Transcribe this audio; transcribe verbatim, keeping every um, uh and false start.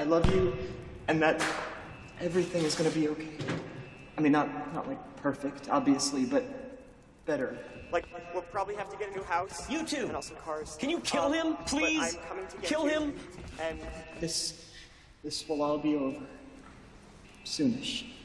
I love you, and that everything is gonna be okay. I mean, not, not like perfect, obviously, but better. Like, we'll probably have to get a new house. You too. And also cars. Can you kill um, him, please? But I'm coming to get Kill you, him. And this, this will all be over soonish.